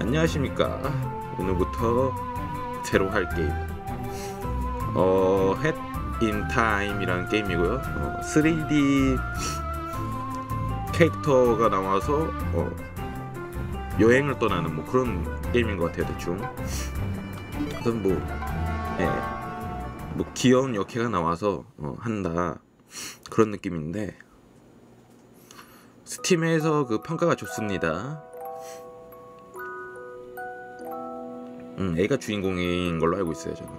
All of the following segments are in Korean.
안녕하십니까. 오늘부터 새로 할 게임 햇 인 타임이라는 게임이고요. 3D 캐릭터가 나와서 여행을 떠나는 뭐 그런 게임인 것 같아요. 대충 어떤 뭐 귀여운 역해가 나와서 한다 그런 느낌인데, 스팀에서 그 평가가 좋습니다. 애가 주인공인 걸로 알고 있어요 저는.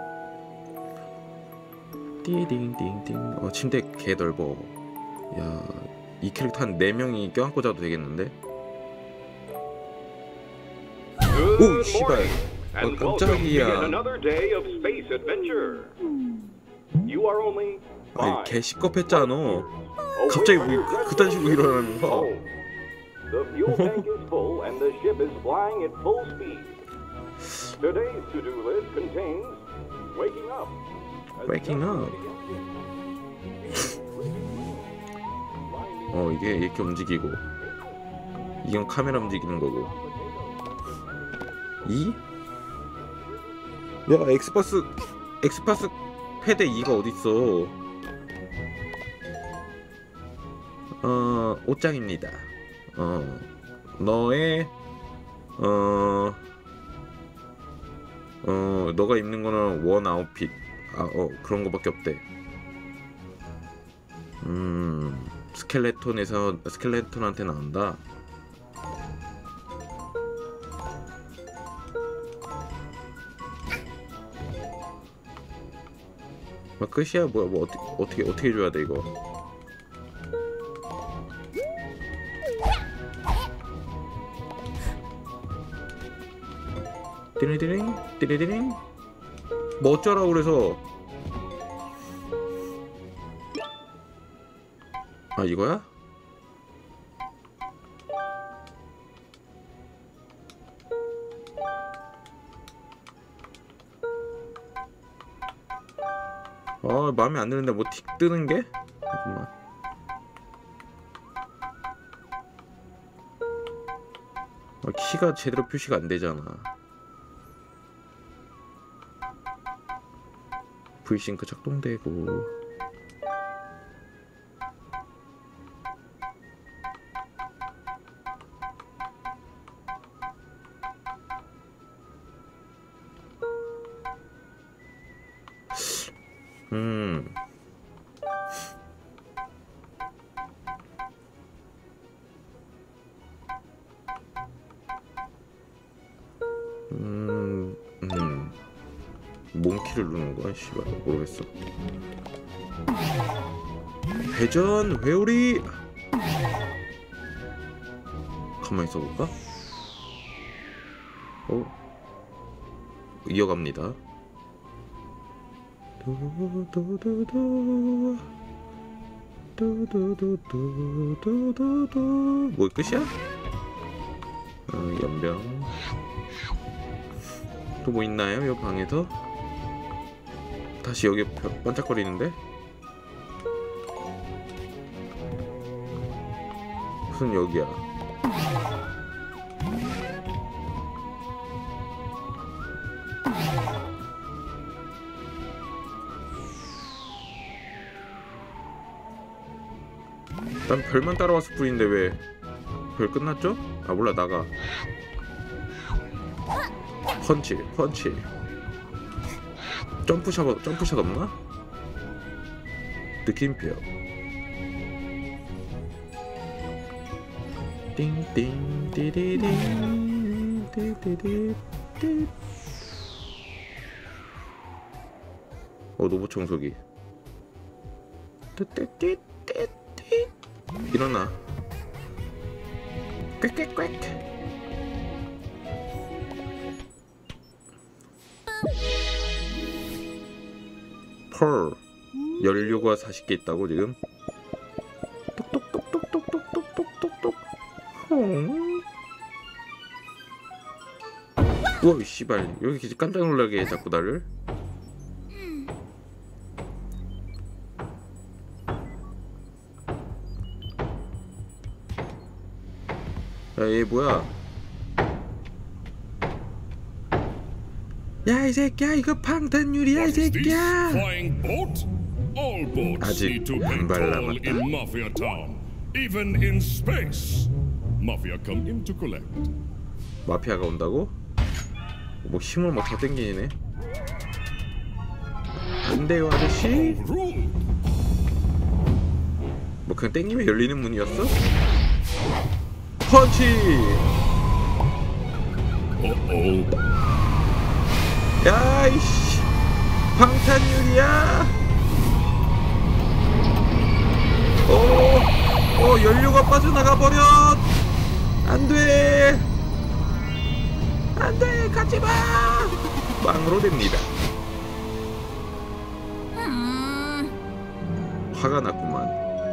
띠딩딩딩. 침대 개 넓어. 야, 이 캐릭터 한 4명이 껴안고 자도 되겠는데? 오 씨발. 깜짝이야. 아니 개 시겁했잖아. 갑자기 뭐 그딴 식으로 일어나는 거. Today's to-do list contains waking up. Waking up. 이게 이렇게 움직이고, 이건 카메라 움직이는 거고. 야, 엑스박스 패드 2가 어딨어? 옷장입니다. 너의 너가 입는 거는 원 아웃핏. 그런 거밖에 없대. 스켈레톤한테 나온다. 끝이야? 뭐야? 뭐 어떻게 해줘야 돼 이거? 띠리디링. 뭐 어쩌라고 그래서. 이거야? 마음에 안 드는데 뭐 틱 뜨는 게? 잠깐만. 키가 제대로 표시가 안 되잖아. V싱크 작동되고. 뭔 키를 누르는 거야? 씨발 모르겠어. 회전 회오리. 가만히 있어볼까? 이어갑니다. 뭐 끝이야? 연병. 또 뭐 있나요? 이 방에서? 다시 여기 반짝거리는데? 무슨 여기야? 난 별만 따라왔을 뿐인데 왜 별 끝났죠? 몰라, 나가. 펀치. 점프샷 없나? 느낌표. 띵띵 띠리링 띠띠띠. 노브 청소기. 띠띠띠. 일어나. 꽥꽥꽥. 펄. 연료가 40개 있다고 지금? 똑똑똑똑똑똑똑똑똑똑. 우와 씨발, 이렇게 깜짝 놀라게 해 자꾸 나를. 야, 얘 뭐야? 야 이 새끼야 이거 방탄유리야 이 What is this? 새끼야. Flying boat? All boats 아직 need to 한 be 발 toll 남았다. in Mafia Town, even in space. Mafia come in to collect. 마피아가 온다고? 뭐 힘을 뭐 더 땡기네. 안 돼요 아저씨. Overruled. 뭐 그냥 땡기면 열리는 문이었어? 펀치! Uh-oh. 야 이씨 방탄유리야. 오 연료가 빠져나가 버려. 안돼 안돼 가지마. 빵으로 됩니다. 화가 났구만.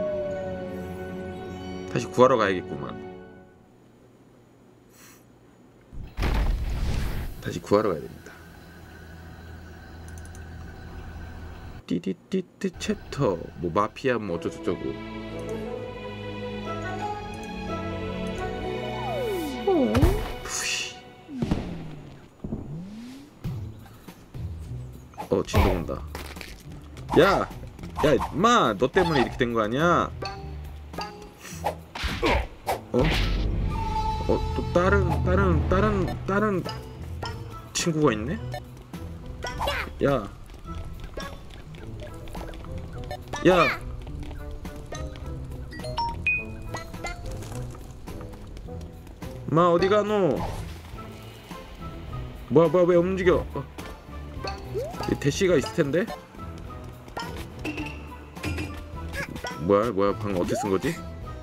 다시 구하러 가야겠구만. 다시 구하러 가야 됩니다. 띠디띠띠 챕터 뭐 마피아 뭐 어쩌고저쩌고. 진동 온다. 야 임마 너 때문에 이렇게 된 거 아니야? 또 다른 친구가 있네? 야 마 어디 가노? 뭐야 왜 움직여? 대시가 있을 텐데? 뭐야 방금 어떻게 쓴 거지?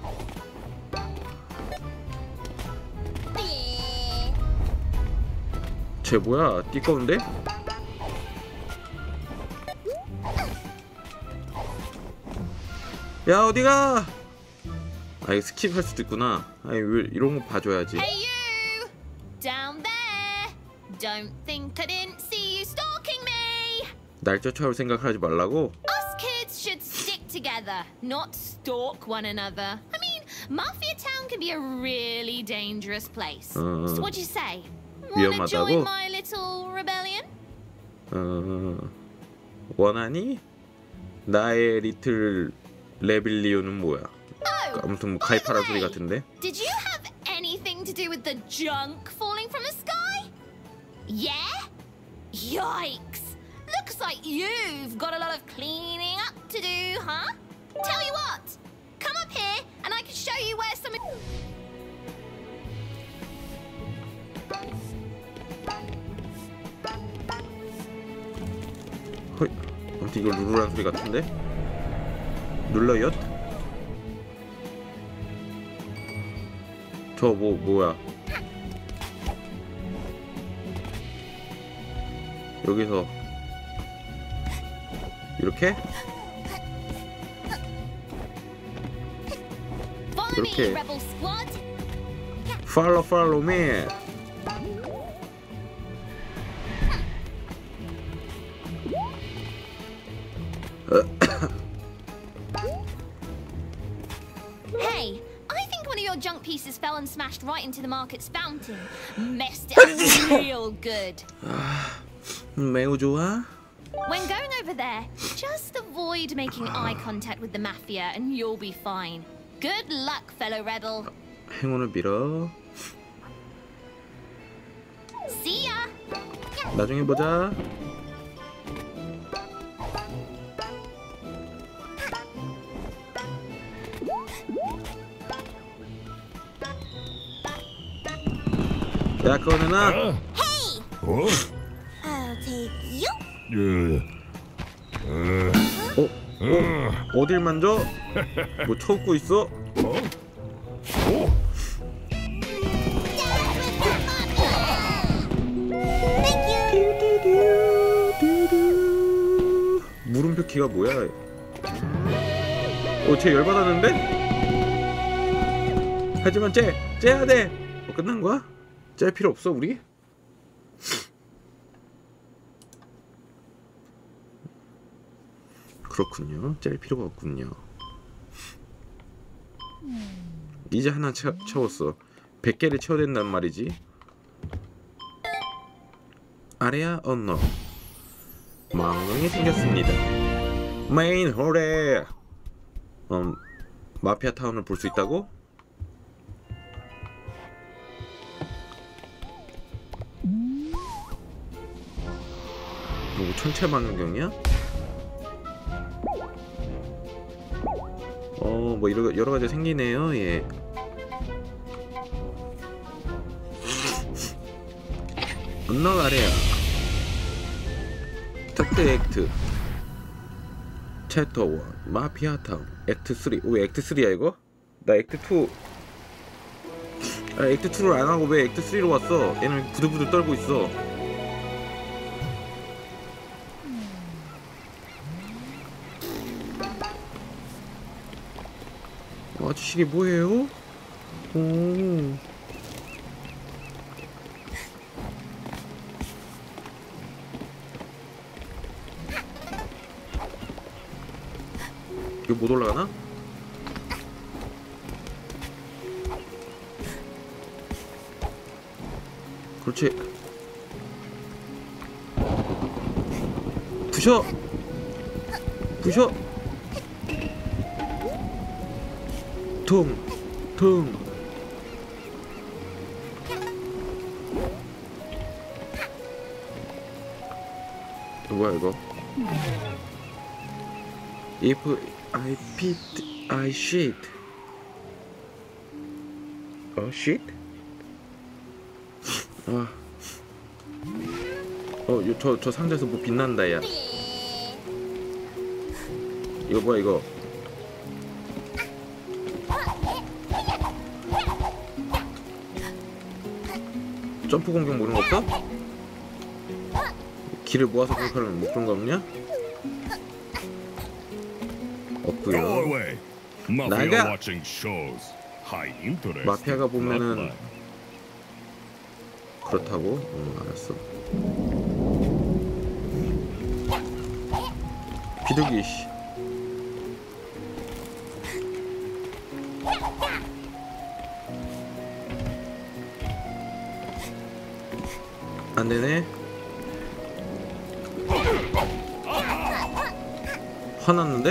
쟤 뭐야 띠꺼운데? 야 어디가? 아 이거 스킵할 수도 있구나. 아니 왜 이런 거 봐줘야지. Hey you! Down there! Don't think I didn't see you stalking me! 날 쫓아올 생각을 하지 말라고? Us kids should stick together, not stalk one another. I mean, Mafia Town can be a really dangerous place. So what'd you say? Wanna 위험하다고? join my little rebellion? 원하니? 나의 리틀 레빌리온은 뭐야? 아무튼 뭐 가입하라 소리 같은데? Did you have anything to do with the junk falling from the sky? Yeah? Yikes! Looks like you've got a lot of cleaning up to do, huh? Tell you what, come up here and I can show you where some... 헐, 아무튼 이거 누르라는 소리 같은데? 눌러요? 저 뭐야? 여기서 이렇게? Follow me, 이렇게. Rebel Squad. Follow me. Hey, I think one of your junk pieces fell and smashed right into the market's fountain. Messed it up real good. 매우 좋아. When going over there, just avoid making eye contact with the Mafia and you'll be fine. Good luck, fellow rebel. 행운을 빌어. See ya! 나중에 보자. 야 그거 내놔. Hey! Huh? I'll take you. 어딜 만져? 뭐 쳐웃고 있어? 물음표 키가 뭐야? 쟤 열받았는데? 하지만 째야 돼. 끝난 거야? 짤 필요 없어 우리? 그렇군요. 짤 필요가 없군요. 이제 하나 채웠어. 100개를 채워야 된단 말이지. 아레아 언너 망령이 생겼습니다. 메인 홀에 마피아 타운을 볼 수 있다고? 뭐 천체망원경이야? 뭐 여러 가지 생기네요. 예. 언너 아래야. 스타트 액트. 챕터 1 마피아 타운. 액트 3. 왜 액트 3야 이거? 나 액트 2. 액트 2를 안 하고 왜 액트 3로 왔어? 얘는 부들부들 떨고 있어. 아저씨 이게 뭐예요? 오. 이거 못 올라가나? 그렇지. 부셔! 부셔! 퉁! 퉁! 뭐야 이거? If I pit, I shit. shit? 저 상자에서 뭐 빛난다 야. 이거 뭐야 이거? 점프 공격 뭐 이런 거 없어? 길을 모아서 공격하려면 뭐 그런 거 없냐? Go 없구요. away. Mafia 나가! watching shows. High interest. 마피아가 보면은 Not mine. 그렇다고? 알았어. 비둘기 씨. 안 되네. 화났는데?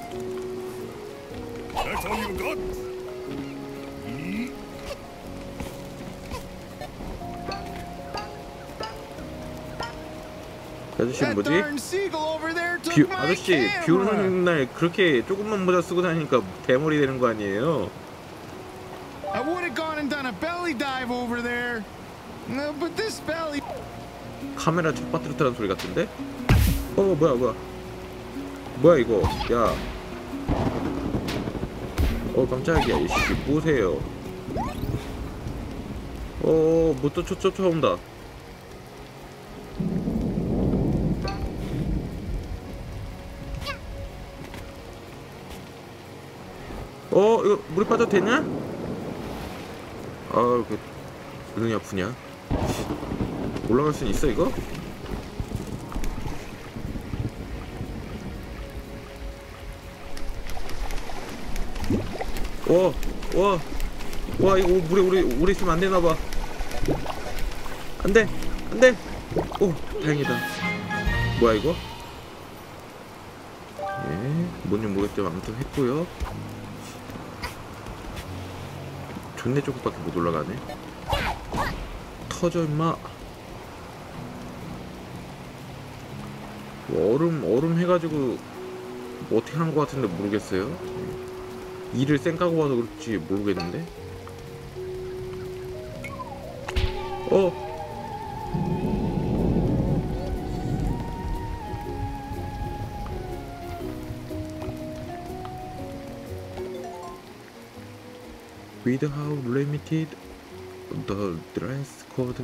That's all you got? 아저씨는 뭐지? 아저씨 비 오는 날 그렇게 조금만 모자 쓰고 다니니까 대머리 되는 거 아니에요? I would have gone and done a belly dive over there. No, but this belly. 카메라 첫 빠뜨렸다는 소리 같은데? 뭐야 뭐야 이거? 야. 깜짝이야. 이씨 뭐세요? 뭐 또 쫓아온다. 이거 물에 빠져도 되냐? 그 눈이 아프냐? 올라갈 수 있어 이거? 와 이거 물에 오래 있으면 안 되나 봐. 안 돼. 오, 다행이다. 뭐야 이거? 뭔지 모르겠지만 아무튼 했고요. 존내 조금밖에 못 올라가네. 터져 임마. 얼음 해가지고 뭐 어떻게 하는 것 같은데 모르겠어요. 이를 쌩까고 봐서 그렇지 모르겠는데. With how limited the dress code.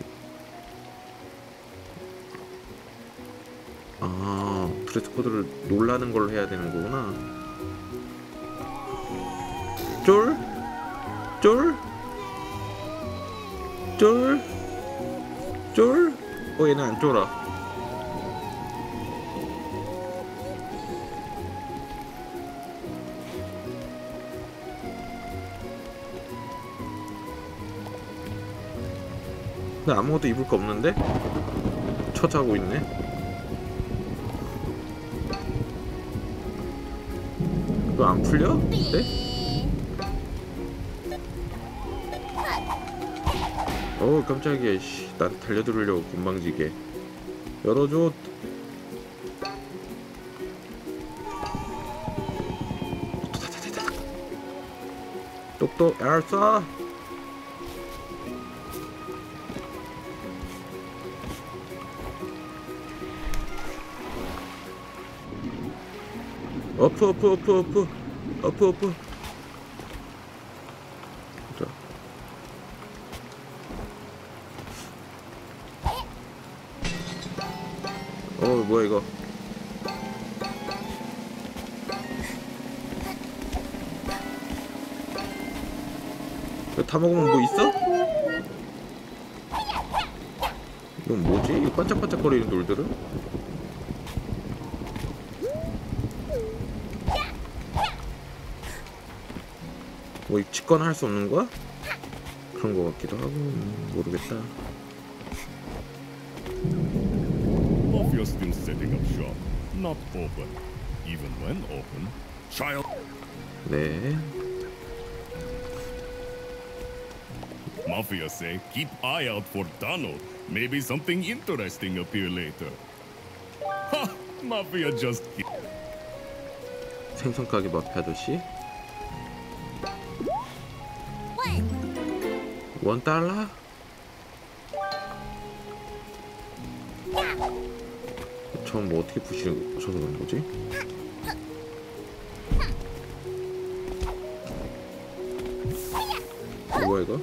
드레스 코드를 놀라는 걸로 해야 되는 거구나. 쫄? 얘는 안 쫄아. 나 아무것도 입을 거 없는데? 터자고 있네. 이거 안 풀려? 네? 어우 깜짝이야. 씨, 나한테 달려들으려고 건방지게. 열어줘. 똑똑 알았어. 어프. 자. 뭐야 이거. 이거 다 먹으면 뭐 있어? 이건 뭐지? 이 반짝반짝거리는 돌들은? 뭐 직관 할 수 없는 거야? 그런 거 같기도 하고 모르겠다. Mafia still setting up shop. Not open. Even when open, child. 네. Mafia say keep eye out for Donald. Maybe something interesting appear later. Ha! Mafia just. 생선 가게 마피 아저씨. $1? 저건 뭐 어떻게 부셔서 그런 거지? 뭐야 이거?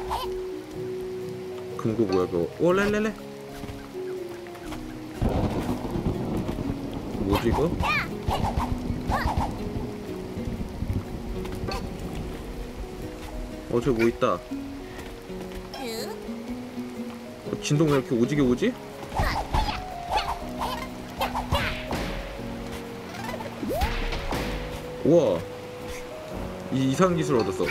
금고 뭐야 그거? 오 렐렐레. 뭐지 이거? 저기 뭐 있다. 진동 왜 이렇게 오지게 오지? 우와, 이 이상한 기술 얻었어.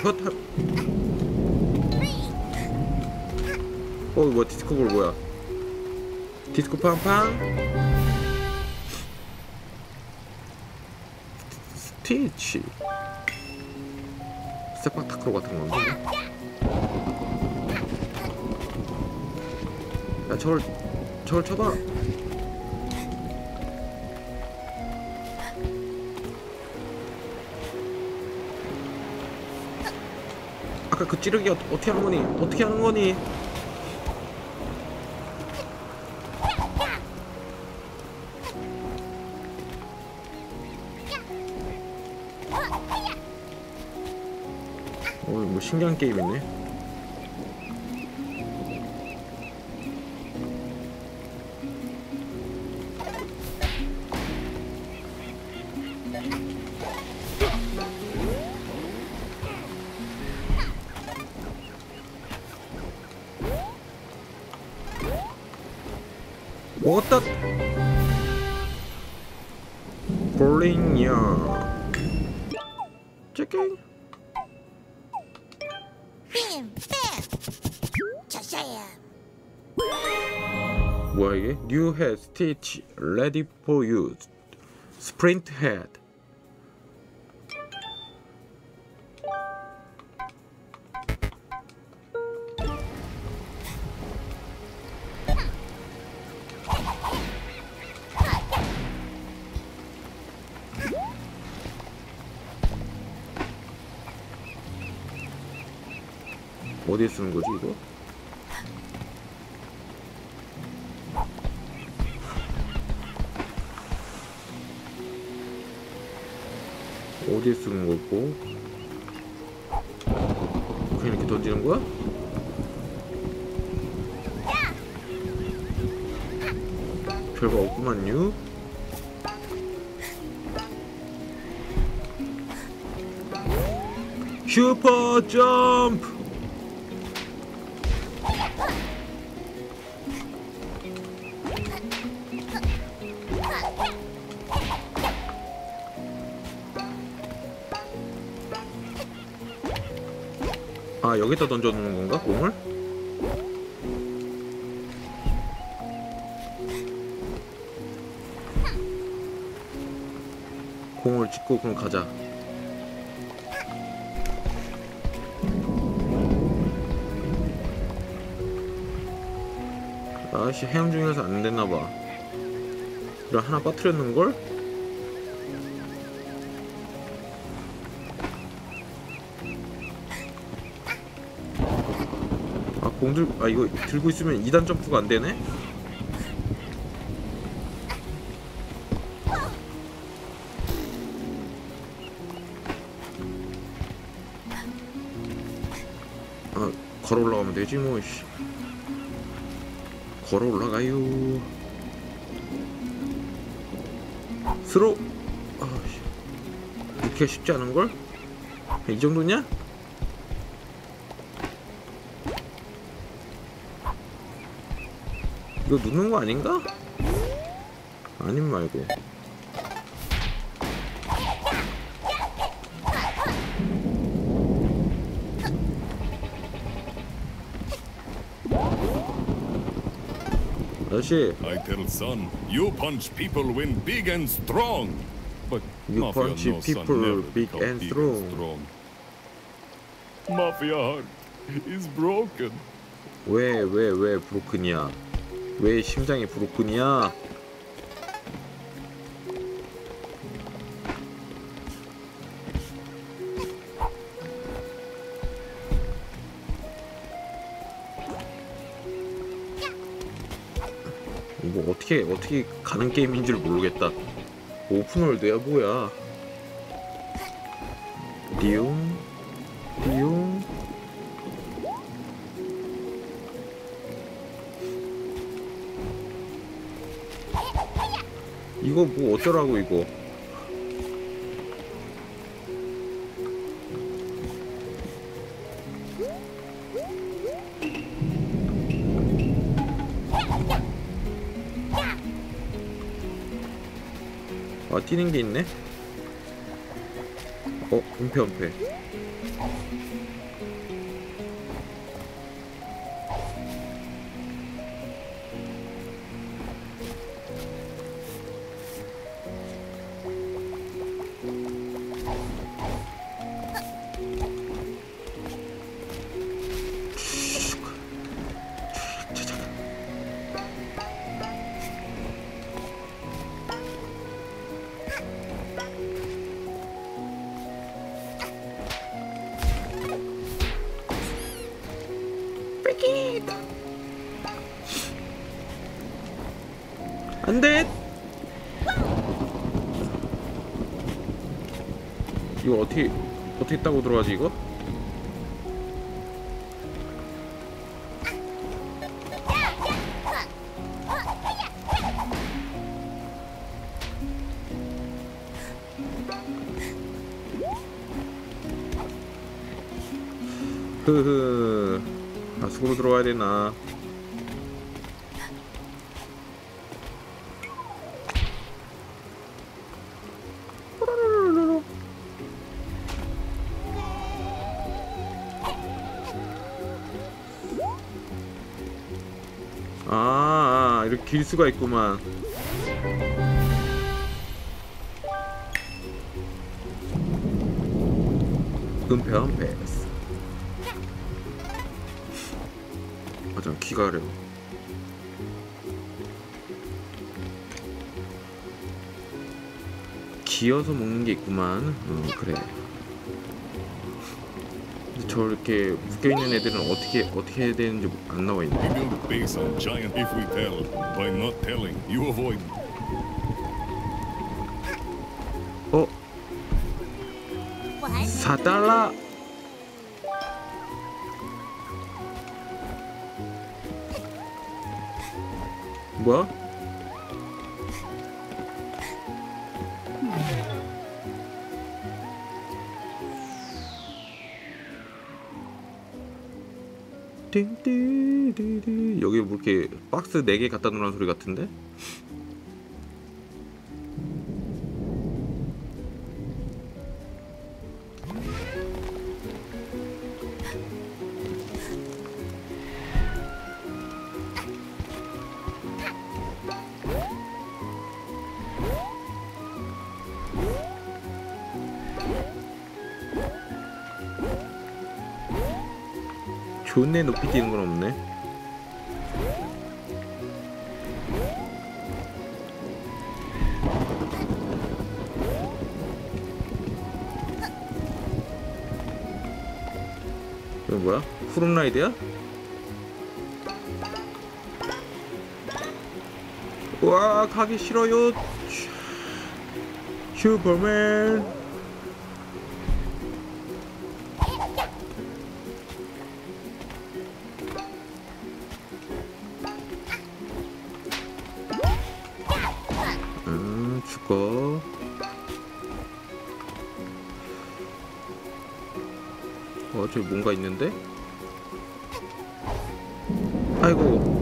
뭐야 디스코볼 뭐야? 디스코 팡팡. 스티치. 세팍타크로 같은 건데. 야 저걸 쳐봐. 아까 그 찌르기 어떻게 하는 거니? 어떻게 하는 거니? 뭐 신기한 게임 있네. 먹었다. 볼링이야. 체킹. 뭐야 이게? New head stitch ready for use. Sprint head. 어디에 쓰는 거지 이거? 어디에 쓰는 거고? 그냥 이렇게 던지는 거야? 별거 없구만요. 슈퍼 점프. 아 여기다 던져놓는 건가? 공을? 공을 찍고 그럼 가자. 아씨 헤엄 중이라서 안 됐나봐. 이걸 하나 빠뜨렸는걸? 아 공들 아 이거 들고 있으면 2단 점프가 안 되네? 아 걸어 올라가면 되지 뭐. 씨. 걸어 올라가요. 스로. 아씨 이렇게 쉽지 않은걸? 이 정도냐? 이거 누는 거 아닌가? 아님 말고. 아저씨, I tell son, you punch people when big and strong. But You Mafia punch knows son people never big become and big strong. Mafia heart is broken. 왜 브로큰이야? 왜 심장이 브로큰이야? 이거 어떻게 가는 게임인 줄 모르겠다. 오픈월드야 뭐야? 띠용 띠용. 이거 뭐 어쩌라고 이거. 아 뛰는 게 있네. 은폐. 안돼. 이거 어떻게 따고 들어가지 이거? 흐흐. 아 속으로 들어와야 되나? 이렇게 길 수가 있구만. 은폐한 패스. 맞아, 키가 어려워. 기어서 먹는 게 있구만. 그래. 저렇게 묶여있는 애들은 어떻게 해야 되는지 안 나와 있네. We build a base on giant if we tell. By not telling, you avoid. $4. 뭐야? 띵띵띵띵. 여기 뭐 이렇게 박스 4개 갖다 놓으라는 소리 같은데? 존내 높이 뛰는 건 없네. 이거 뭐야? 푸른라이드야? 와, 가기 싫어요. 슈퍼맨. 죽어. 저기 뭔가 있는데? 아이고.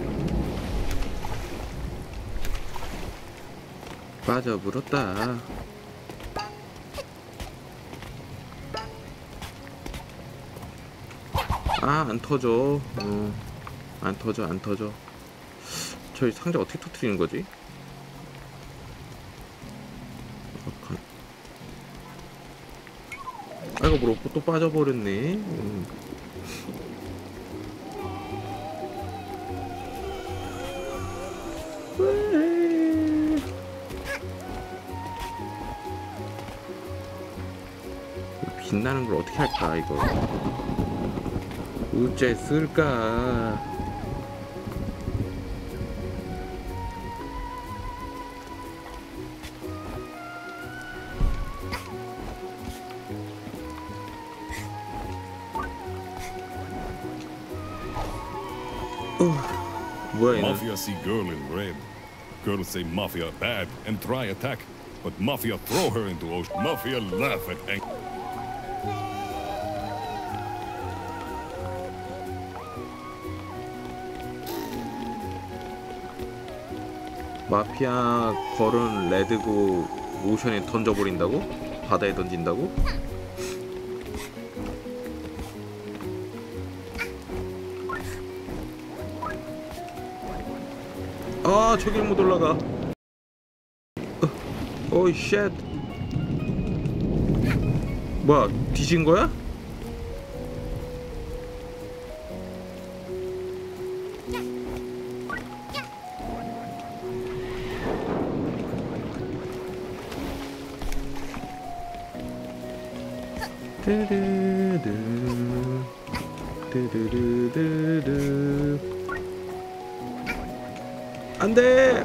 빠져버렸다. 아, 안 터져. 안 터져. 저희 상자 어떻게 터뜨리는 거지? 아이고, 뭐 로프 또 빠져버렸네. 빛나는 걸 어떻게 할까, 이거. 어째 쓸까? 뭐야, 얘는? Mafia see girl in red. Girls say Mafia bad and try attack. But Mafia throw her into ocean. Mafia laugh at ang. 마피아 걸은 레드고 오션에 던져버린다고? 바다에 던진다고? 아, 저길 못 올라가. 어이 쉣. 뭐야, 뒤진 거야? 안돼.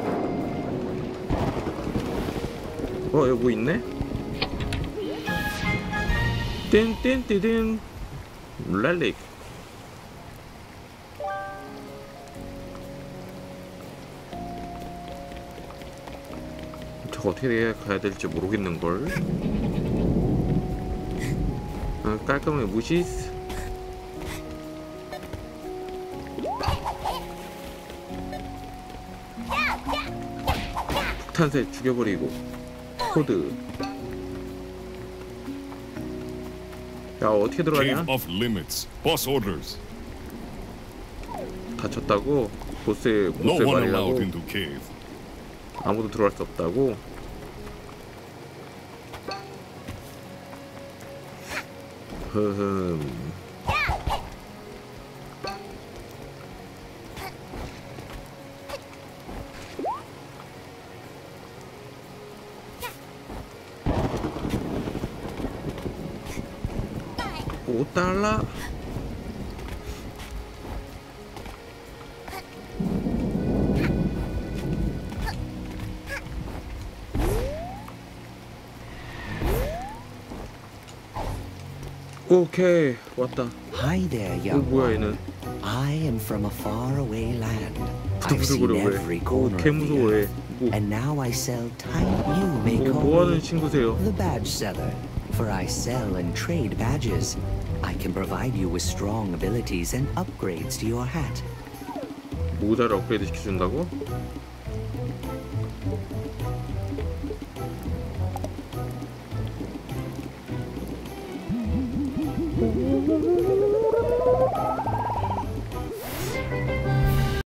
여기 뭐 있네? 띵띵띵띵 렐릭. 저거 어떻게 가야 될지 모르겠는걸. 깔끔하게 무시. 폭탄새 죽여버리고. 코드. 야, 어떻게 들어가냐? Cave off limits. Boss orders. 다쳤다고? 보스의 No one allowed 말이라고? into cave. 아무도 들어갈 수 없다고? 흐흠. $5? 오케이, 왔다. Hi there, young 뭐야, one. 얘는? I am from a faraway land. I've seen 부들부들거려, every 왜? corner 개 of the 무서워해. earth, and now I sell tiny. You may call 뭐 하는 me 친구세요? the badge seller, for I sell and trade badges. I can provide you with strong abilities and upgrades to your hat. 모자를 업그레이드 시켜준다고?